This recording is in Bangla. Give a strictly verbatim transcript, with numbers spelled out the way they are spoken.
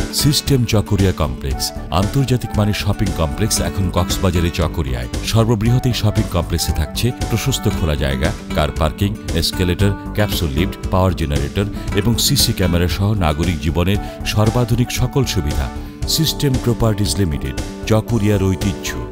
সিস্টেম চকরিয়া কমপ্লেক্স আন্তর্জাতিক মানের শপিং কমপ্লেক্স এখন কক্সবাজারে চকরিয়ায়। সর্ববৃহৎ এই শপিং কমপ্লেক্সে থাকছে প্রশস্ত খোলা জায়গা, car parking, escalator, capsule lift, power generator এবং সিসি ক্যামেরা সহ নাগরিক জীবনের সর্বাধুনিক সকল সুবিধা। সিস্টেম প্রপার্টিজ লিমিটেড, চকরিয়ার ঐতিহ্য।